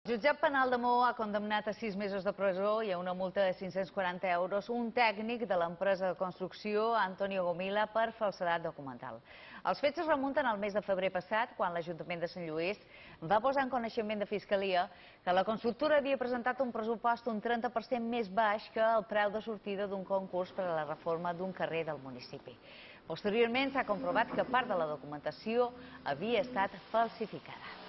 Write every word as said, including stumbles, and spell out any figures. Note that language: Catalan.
El jutjat penal de Maó ha condemnat a sis mesos de presó i a una multa de cinc-cents quaranta euros un tècnic de l'empresa de construcció Antonio Gomila per falsedat documental. Els fets es remunten al mes de febrer passat, quan l'Ajuntament de Sant Lluís va posar en coneixement de Fiscalia que la constructora havia presentat un pressupost un trenta per cent més baix que el preu de sortida d'un concurs per a la reforma d'un carrer del municipi. Posteriorment s'ha comprovat que part de la documentació havia estat falsificada.